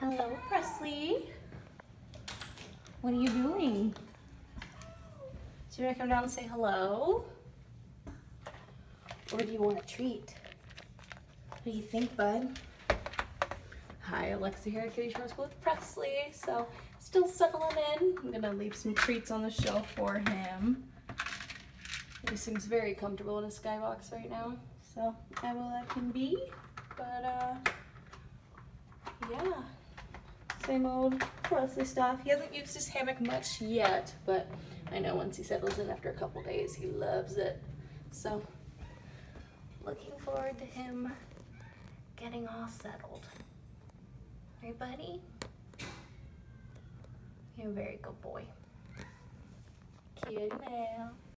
Hello, Presley. What are you doing? Do you want to come down and say hello? Or do you want a treat? What do you think, bud? Hi, Alexa here at Kitty Shore School with Presley. So, still settling in. I'm gonna leave some treats on the shelf for him. He seems very comfortable in his skybox right now, so I will let him be. But yeah, same old Presley stuff. He hasn't used his hammock much yet, but I know once he settles in after a couple days, he loves it. So, looking forward to him getting all settled. Right, buddy? You're a very good boy. Kitty now.